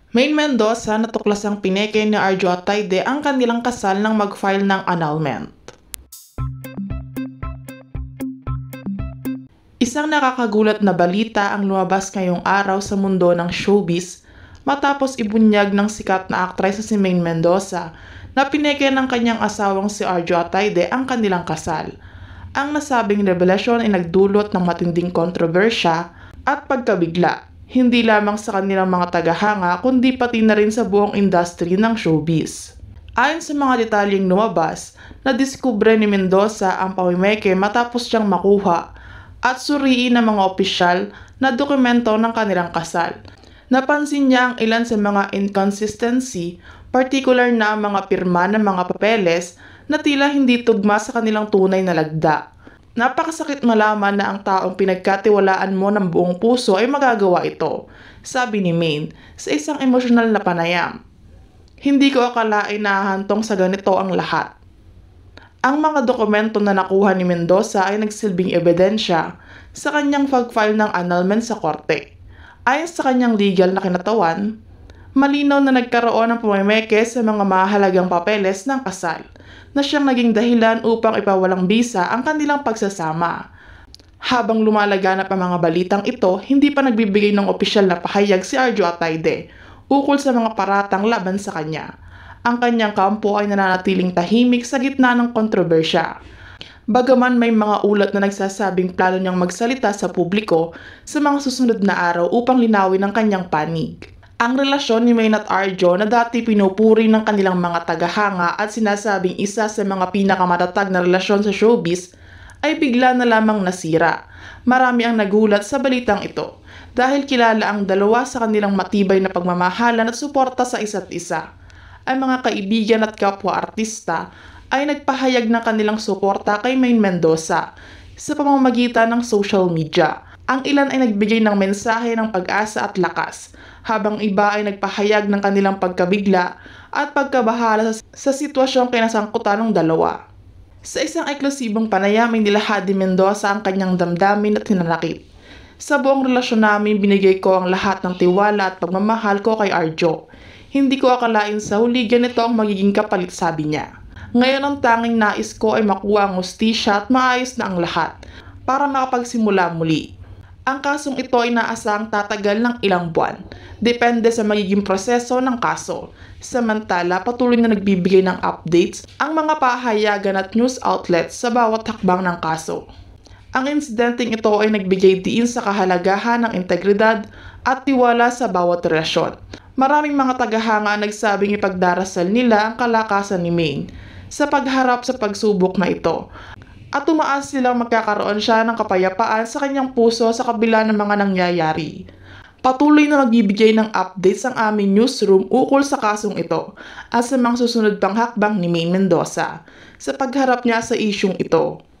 Maine Mendoza natuklasang pineke ni Arjo Atayde ang kanilang kasal nang mag-file ng annulment. Isang nakakagulat na balita ang lumabas ngayong araw sa mundo ng showbiz matapos ibunyag ng sikat na aktres na si Maine Mendoza na pineke ng kanyang asawang si Arjo Atayde ang kanilang kasal. Ang nasabing revelasyon ay nagdulot ng matinding kontrobersya at pagkabigla, hindi lamang sa kanilang mga tagahanga kundi pati na rin sa buong industry ng showbiz. Ayon sa mga detalyeng lumabas, nadiskubre ni Mendoza ang pamimeke matapos siyang makuha at suriin ng mga opisyal na dokumento ng kanilang kasal. Napansin niya ang ilan sa mga inconsistency, particular na ang mga pirma ng mga papeles na tila hindi tugma sa kanilang tunay na lagda. Napakasakit malaman na ang taong pinagkatiwalaan mo ng buong puso ay magagawa ito, sabi ni Maine sa isang emosyonal na panayam. Hindi ko akalain na hahantong sa ganito ang lahat. Ang mga dokumento na nakuha ni Mendoza ay nagsilbing ebidensya sa kanyang pag-file ng annulment sa korte. Ayon sa kanyang legal na kinatawan, malinaw na nagkaroon ng pamimeke sa mga mahalagang papeles ng kasal na siyang naging dahilan upang ipawalang bisa ang kanilang pagsasama. Habang lumalaganap ang mga balitang ito, hindi pa nagbibigay ng opisyal na pahayag si Arjo Atayde ukol sa mga paratang laban sa kanya. Ang kanyang kampo ay nananatiling tahimik sa gitna ng kontrobersya. Bagaman may mga ulat na nagsasabing plano niyang magsalita sa publiko sa mga susunod na araw upang linawin ang kanyang panig. Ang relasyon ni Maine at Arjo na dati pinupuri ng kanilang mga tagahanga at sinasabing isa sa mga pinakamatatag na relasyon sa showbiz ay bigla na lamang nasira. Marami ang nagulat sa balitang ito dahil kilala ang dalawa sa kanilang matibay na pagmamahalan at suporta sa isa't isa. Ang mga kaibigan at kapwa-artista ay nagpahayag ng kanilang suporta kay Maine Mendoza sa pamamagitan ng social media. Ang ilan ay nagbigay ng mensahe ng pag-asa at lakas, habang iba ay nagpahayag ng kanilang pagkabigla at pagkabahala sa sitwasyong kinasangkutan ng dalawa. Sa isang eksklusibong panayam ay nilahad ni Mendoza ang kanyang damdamin at hinanakit. Sa buong relasyon namin, binigay ko ang lahat ng tiwala at pagmamahal ko kay Arjo. Hindi ko akalain sa huli ganito ang magiging kapalit, sabi niya. Ngayon ang tanging nais ko ay makuha ang hustisya at maayos na ang lahat para makapagsimula muli. Ang kasong ito ay inaasahang tatagal ng ilang buwan. Depende sa magiging proseso ng kaso. Samantala, patuloy na nagbibigay ng updates ang mga pahayagan at news outlets sa bawat hakbang ng kaso. Ang insidenteng ito ay nagbigay diin sa kahalagahan ng integridad at tiwala sa bawat relasyon. Maraming mga tagahanga nagsabing ipagdarasal nila ang kalakasan ni Maine sa pagharap sa pagsubok na ito at tumaas silang magkakaroon siya ng kapayapaan sa kanyang puso sa kabila ng mga nangyayari. Patuloy na magbibigay ng updates ang aming newsroom ukol sa kasong ito at sa mga susunod pang hakbang ni Maine Mendoza sa pagharap niya sa isyung ito.